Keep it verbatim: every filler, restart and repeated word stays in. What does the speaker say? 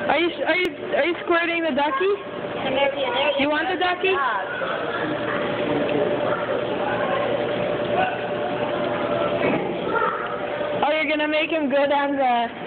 Are you are you are you squirting the ducky? You want the ducky? Oh, you're gonna make him go down the